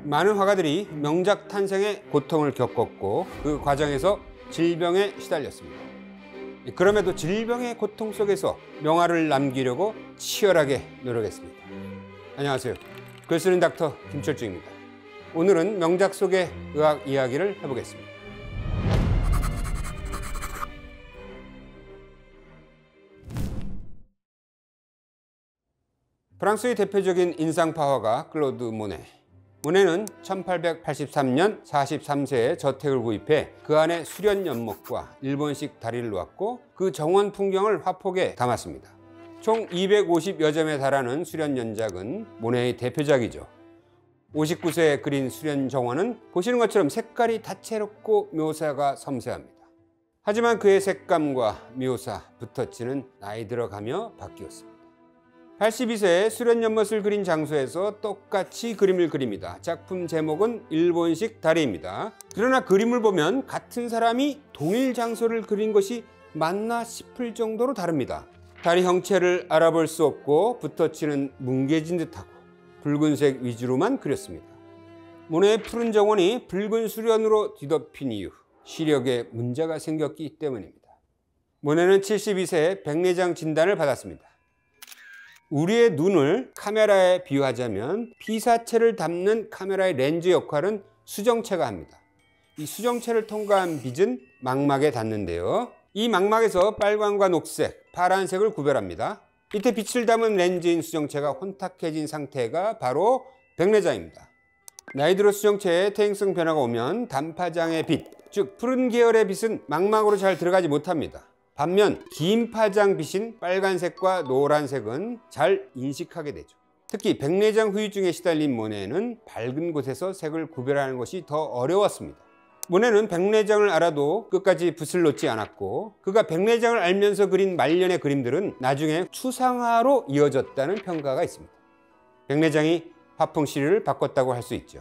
많은 화가들이 명작 탄생에 고통을 겪었고 그 과정에서 질병에 시달렸습니다. 그럼에도 질병의 고통 속에서 명화를 남기려고 치열하게 노력했습니다. 안녕하세요. 글 쓰는 닥터 김철중입니다. 오늘은 명작 속의 의학 이야기를 해보겠습니다. 프랑스의 대표적인 인상파 화가 클로드 모네. 모네는 1883년 43세에 저택을 구입해 그 안에 수련 연못과 일본식 다리를 놓았고 그 정원 풍경을 화폭에 담았습니다. 총 250여 점에 달하는 수련 연작은 모네의 대표작이죠. 59세에 그린 수련 정원은 보시는 것처럼 색깔이 다채롭고 묘사가 섬세합니다. 하지만 그의 색감과 묘사, 붓터치는 나이 들어가며 바뀌었습니다. 82세에 수련 연못을 그린 장소에서 똑같이 그림을 그립니다. 작품 제목은 일본식 다리입니다. 그러나 그림을 보면 같은 사람이 동일 장소를 그린 것이 맞나 싶을 정도로 다릅니다. 다리 형체를 알아볼 수 없고 붓터치는 뭉개진 듯하고 붉은색 위주로만 그렸습니다. 모네의 푸른 정원이 붉은 수련으로 뒤덮인 이유, 시력에 문제가 생겼기 때문입니다. 모네는 72세에 백내장 진단을 받았습니다. 우리의 눈을 카메라에 비유하자면 피사체를 담는 카메라의 렌즈 역할은 수정체가 합니다. 이 수정체를 통과한 빛은 망막에 닿는데요. 이 망막에서 빨간과 녹색, 파란색을 구별합니다. 이때 빛을 담은 렌즈인 수정체가 혼탁해진 상태가 바로 백내장입니다. 나이 들어 수정체에 퇴행성 변화가 오면 단파장의 빛, 즉 푸른 계열의 빛은 망막으로 잘 들어가지 못합니다. 반면 긴 파장 빛인 빨간색과 노란색은 잘 인식하게 되죠. 특히 백내장 후유증에 시달린 모네는 밝은 곳에서 색을 구별하는 것이 더 어려웠습니다. 모네는 백내장을 알아도 끝까지 붓을 놓지 않았고 그가 백내장을 알면서 그린 말년의 그림들은 나중에 추상화로 이어졌다는 평가가 있습니다. 백내장이 화풍 시류를 바꿨다고 할 수 있죠.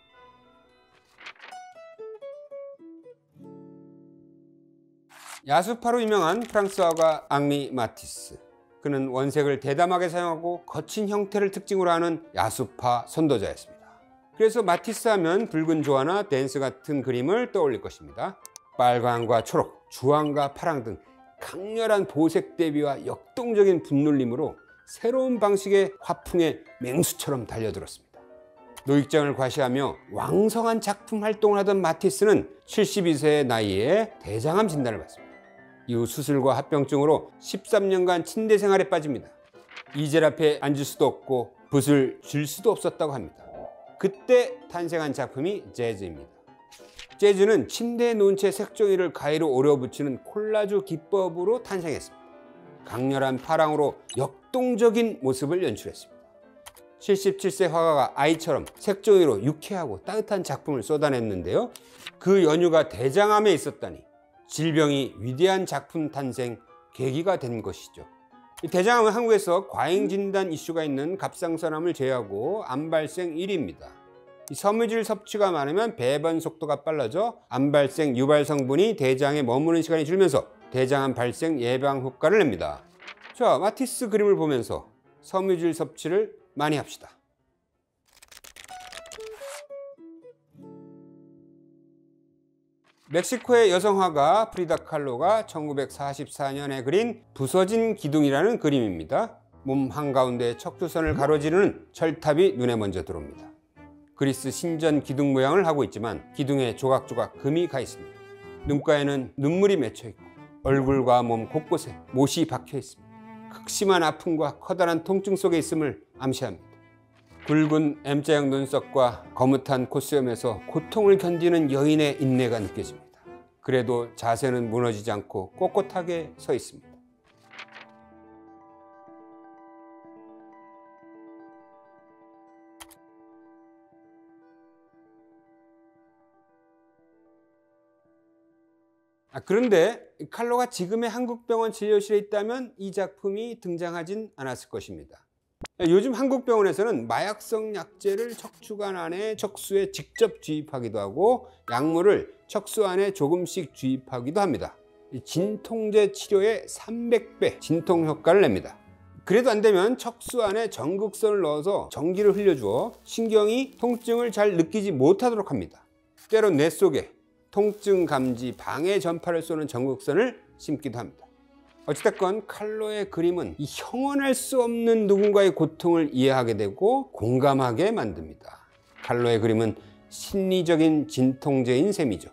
야수파로 유명한 프랑스 화가 앙리 마티스. 그는 원색을 대담하게 사용하고 거친 형태를 특징으로 하는 야수파 선도자였습니다. 그래서 마티스 하면 붉은 조화나 댄스 같은 그림을 떠올릴 것입니다. 빨강과 초록, 주황과 파랑 등 강렬한 보색 대비와 역동적인 붓눌림으로 새로운 방식의 화풍에 맹수처럼 달려들었습니다. 노익장을 과시하며 왕성한 작품 활동을 하던 마티스는 72세의 나이에 대장암 진단을 받습니다. 이후 수술과 합병증으로 13년간 침대 생활에 빠집니다. 이젤 앞에 앉을 수도 없고 붓을 쥘 수도 없었다고 합니다. 그때 탄생한 작품이 재즈입니다. 재즈는 침대에 놓은 채 색종이를 가위로 오려붙이는 콜라주 기법으로 탄생했습니다. 강렬한 파랑으로 역동적인 모습을 연출했습니다. 77세 화가가 아이처럼 색종이로 유쾌하고 따뜻한 작품을 쏟아냈는데요. 그 연유가 대장암에 있었다니 질병이 위대한 작품 탄생 계기가 된 것이죠. 대장암은 한국에서 과잉 진단 이슈가 있는 갑상선암을 제외하고 암 발생 1위입니다. 섬유질 섭취가 많으면 배변 속도가 빨라져 암 발생 유발 성분이 대장에 머무는 시간이 줄면서 대장암 발생 예방 효과를 냅니다. 자, 마티스 그림을 보면서 섬유질 섭취를 많이 합시다. 멕시코의 여성 화가 프리다 칼로가 1944년에 그린 부서진 기둥이라는 그림입니다. 몸 한가운데 척추선을 가로지르는 철탑이 눈에 먼저 들어옵니다. 그리스 신전 기둥 모양을 하고 있지만 기둥에 조각조각 금이 가 있습니다. 눈가에는 눈물이 맺혀 있고 얼굴과 몸 곳곳에 못이 박혀 있습니다. 극심한 아픔과 커다란 통증 속에 있음을 암시합니다. 굵은 M자형 눈썹과 거뭇한 콧수염에서 고통을 견디는 여인의 인내가 느껴집니다. 그래도 자세는 무너지지 않고 꼿꼿하게 서 있습니다. 그런데 칼로가 지금의 한국병원 진료실에 있다면 이 작품이 등장하진 않았을 것입니다. 요즘 한국 병원에서는 마약성 약제를 척추관 안에 척수에 직접 주입하기도 하고 약물을 척수 안에 조금씩 주입하기도 합니다. 진통제 치료의 300배 진통 효과를 냅니다. 그래도 안 되면 척수 안에 전극선을 넣어서 전기를 흘려주어 신경이 통증을 잘 느끼지 못하도록 합니다. 때론 뇌 속에 통증 감지 방해 전파를 쏘는 전극선을 심기도 합니다. 어찌됐건 칼로의 그림은 이 형언할 수 없는 누군가의 고통을 이해하게 되고 공감하게 만듭니다. 칼로의 그림은 심리적인 진통제인 셈이죠.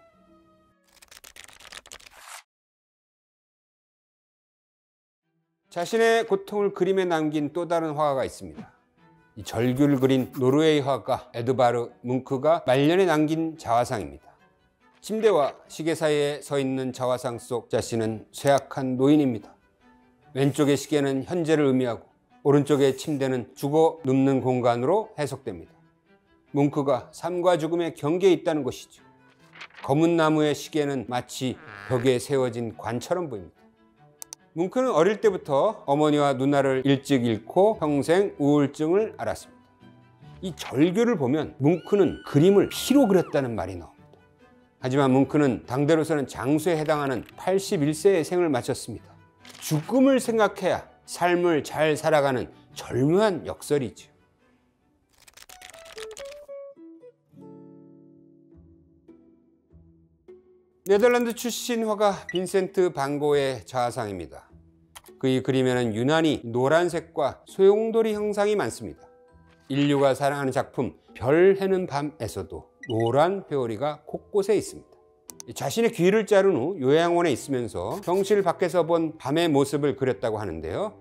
자신의 고통을 그림에 남긴 또 다른 화가가 있습니다. 이 절규를 그린 노르웨이 화가 에드바르 뭉크가 말년에 남긴 자화상입니다. 침대와 시계 사이에 서 있는 자화상 속 자신은 쇠약한 노인입니다. 왼쪽의 시계는 현재를 의미하고 오른쪽의 침대는 죽어 눕는 공간으로 해석됩니다. 뭉크가 삶과 죽음의 경계에 있다는 것이죠. 검은 나무의 시계는 마치 벽에 세워진 관처럼 보입니다. 뭉크는 어릴 때부터 어머니와 누나를 일찍 잃고 평생 우울증을 앓았습니다. 이 절규를 보면 뭉크는 그림을 피로 그렸다는 말이 나옵니다. 하지만 뭉크는 당대로서는 장수에 해당하는 81세의 생을 마쳤습니다. 죽음을 생각해야 삶을 잘 살아가는 절묘한 역설이죠. 네덜란드 출신 화가 빈센트 반 고의 자화상입니다. 그의 그림에는 유난히 노란색과 소용돌이 형상이 많습니다. 인류가 사랑하는 작품 별 해는 밤에서도 노란 회오리가 곳곳에 있습니다. 자신의 귀를 자른 후 요양원에 있으면서 병실 밖에서 본 밤의 모습을 그렸다고 하는데요.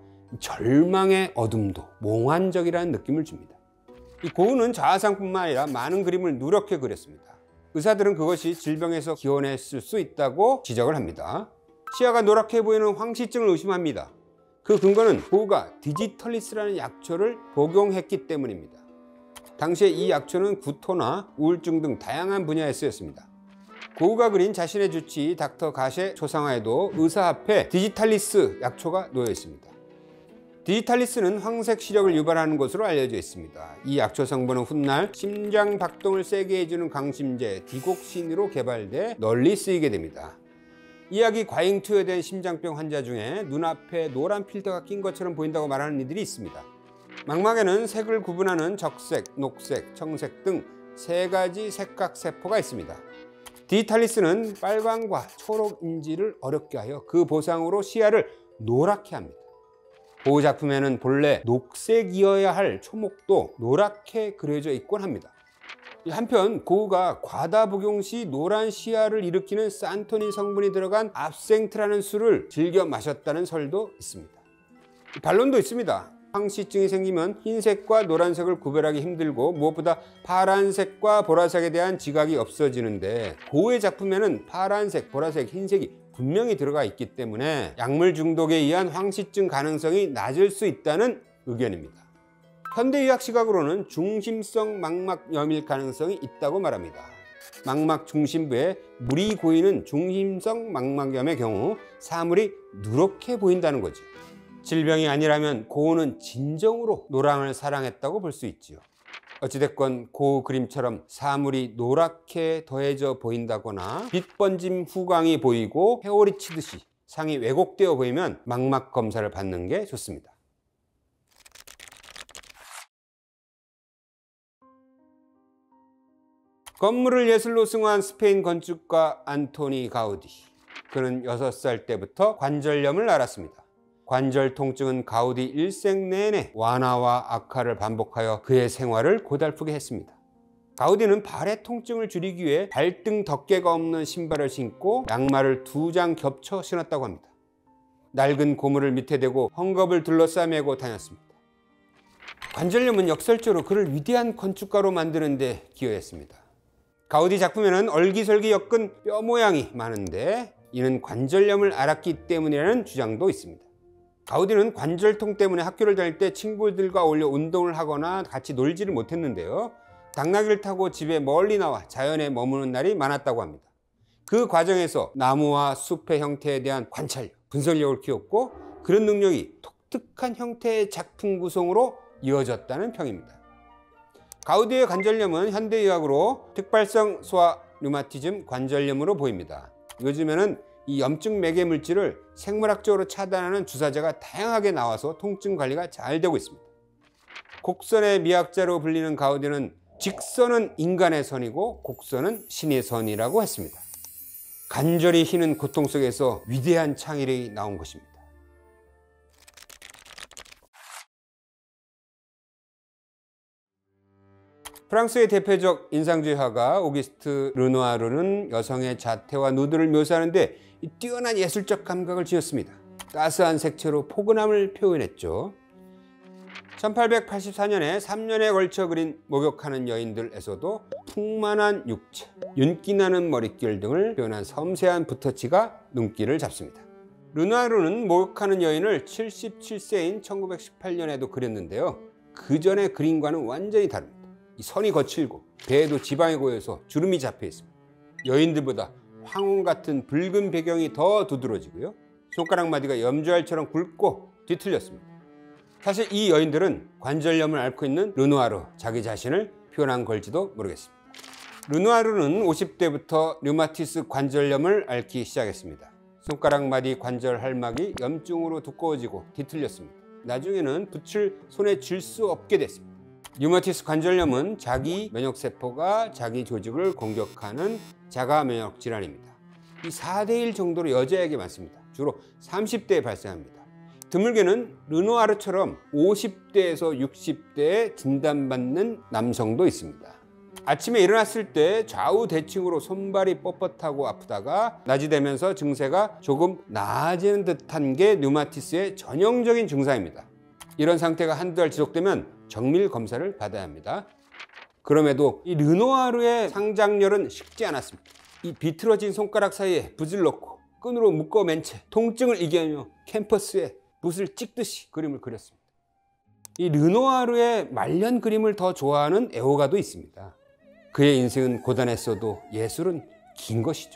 절망의 어둠도 몽환적이라는 느낌을 줍니다. 이 고흐는 자화상뿐만 아니라 많은 그림을 누렇게 그렸습니다. 의사들은 그것이 질병에서 기원했을 수 있다고 지적을 합니다. 시야가 노랗게 보이는 황시증을 의심합니다. 그 근거는 고흐가 디지털리스라는 약초를 복용했기 때문입니다. 당시에 이 약초는 구토나 우울증 등 다양한 분야에 쓰였습니다. 고흐가 그린 자신의 주치 닥터 가셰 초상화에도 의사 앞에 디지탈리스 약초가 놓여 있습니다. 디지탈리스는 황색 시력을 유발하는 것으로 알려져 있습니다. 이 약초 성분은 훗날 심장 박동을 세게 해주는 강심제 디곡신으로 개발돼 널리 쓰이게 됩니다. 이 약이 과잉 투여된 심장병 환자 중에 눈앞에 노란 필터가 낀 것처럼 보인다고 말하는 이들이 있습니다. 망막에는 색을 구분하는 적색, 녹색, 청색 등 3가지 색각 세포가 있습니다. 디지탈리스는 빨강과 초록 인지를 어렵게 하여 그 보상으로 시야를 노랗게 합니다. 고흐 작품에는 본래 녹색이어야 할 초목도 노랗게 그려져 있곤 합니다. 한편 고흐가 과다 복용 시 노란 시야를 일으키는 산토닌 성분이 들어간 압생트라는 술을 즐겨 마셨다는 설도 있습니다. 반론도 있습니다. 황시증이 생기면 흰색과 노란색을 구별하기 힘들고 무엇보다 파란색과 보라색에 대한 지각이 없어지는데 고흐의 작품에는 파란색, 보라색, 흰색이 분명히 들어가 있기 때문에 약물 중독에 의한 황시증 가능성이 낮을 수 있다는 의견입니다. 현대의학 시각으로는 중심성 망막염일 가능성이 있다고 말합니다. 망막 중심부에 물이 고이는 중심성 망막염의 경우 사물이 누렇게 보인다는 거죠. 질병이 아니라면 고흐는 진정으로 노랑을 사랑했다고 볼 수 있지요. 어찌됐건 고흐 그림처럼 사물이 노랗게 더해져 보인다거나 빛 번짐 후광이 보이고 회오리 치듯이 상이 왜곡되어 보이면 망막 검사를 받는 게 좋습니다. 건물을 예술로 승화한 스페인 건축가 안토니 가우디. 그는 6살 때부터 관절염을 앓았습니다. 관절 통증은 가우디 일생 내내 완화와 악화를 반복하여 그의 생활을 고달프게 했습니다. 가우디는 발의 통증을 줄이기 위해 발등 덮개가 없는 신발을 신고 양말을 2장 겹쳐 신었다고 합니다. 낡은 고무를 밑에 대고 헝겊을 둘러싸매고 다녔습니다. 관절염은 역설적으로 그를 위대한 건축가로 만드는 데 기여했습니다. 가우디 작품에는 얼기설기 엮은 뼈 모양이 많은데 이는 관절염을 앓았기 때문이라는 주장도 있습니다. 가우디는 관절통 때문에 학교를 다닐 때 친구들과 어울려 운동을 하거나 같이 놀지를 못했는데요. 당나귀를 타고 집에 멀리 나와 자연에 머무는 날이 많았다고 합니다. 그 과정에서 나무와 숲의 형태에 대한 관찰력, 분석력을 키웠고 그런 능력이 독특한 형태의 작품 구성으로 이어졌다는 평입니다. 가우디의 관절염은 현대의학으로 특발성 소아 류마티즘 관절염으로 보입니다. 요즘에는 이 염증 매개 물질을 생물학적으로 차단하는 주사제가 다양하게 나와서 통증 관리가 잘 되고 있습니다. 곡선의 미학자로 불리는 가우디는 직선은 인간의 선이고 곡선은 신의 선이라고 했습니다. 간절히 희는 고통 속에서 위대한 창의력이 나온 것입니다. 프랑스의 대표적 인상주의 화가 오기스트 르누아르는 여성의 자태와 누드를 묘사하는데 뛰어난 예술적 감각을 지녔습니다. 따스한 색채로 포근함을 표현했죠. 1884년에 3년에 걸쳐 그린 목욕하는 여인들에서도 풍만한 육체, 윤기나는 머릿결 등을 표현한 섬세한 붓터치가 눈길을 잡습니다. 르누아르는 목욕하는 여인을 77세인 1918년에도 그렸는데요. 그 전의 그림과는 완전히 다릅니다. 이 선이 거칠고 배에도 지방이 고여서 주름이 잡혀 있습니다. 여인들보다 황혼 같은 붉은 배경이 더 두드러지고요. 손가락 마디가 염주알처럼 굵고 뒤틀렸습니다. 사실 이 여인들은 관절염을 앓고 있는 르누아르 자기 자신을 표현한 걸지도 모르겠습니다. 르누아르는 50대부터 류마티스 관절염을 앓기 시작했습니다. 손가락 마디 관절 할막이 염증으로 두꺼워지고 뒤틀렸습니다. 나중에는 붓을 손에 쥘 수 없게 됐습니다. 류마티스 관절염은 자기 면역세포가 자기 조직을 공격하는 자가 면역 질환입니다. 이 4대1 정도로 여자에게 많습니다. 주로 30대에 발생합니다. 드물게는 르누아르처럼 50대에서 60대에 진단받는 남성도 있습니다. 아침에 일어났을 때 좌우 대칭으로 손발이 뻣뻣하고 아프다가 낮이 되면서 증세가 조금 나아지는 듯한 게 류마티스의 전형적인 증상입니다. 이런 상태가 한두 달 지속되면 정밀 검사를 받아야 합니다. 그럼에도 이 르누아르의 상장열은 식지 않았습니다. 이 비틀어진 손가락 사이에 붓을 넣고 끈으로 묶어맨 채 통증을 이겨내며 캔버스에 붓을 찍듯이 그림을 그렸습니다. 이 르누아르의 말년 그림을 더 좋아하는 애호가도 있습니다. 그의 인생은 고단했어도 예술은 긴 것이죠.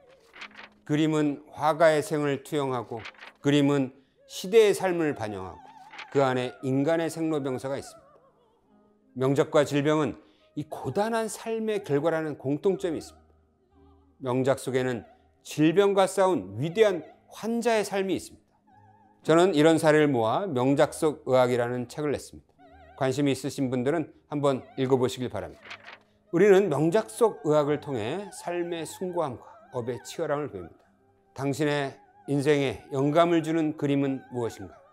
그림은 화가의 생을 투영하고 그림은 시대의 삶을 반영하고 그 안에 인간의 생로병사가 있습니다. 명작과 질병은 이 고단한 삶의 결과라는 공통점이 있습니다. 명작 속에는 질병과 싸운 위대한 환자의 삶이 있습니다. 저는 이런 사례를 모아 명작 속 의학이라는 책을 냈습니다. 관심이 있으신 분들은 한번 읽어보시길 바랍니다. 우리는 명작 속 의학을 통해 삶의 숭고함과 업의 치열함을 배웁니다. 당신의 인생에 영감을 주는 그림은 무엇인가?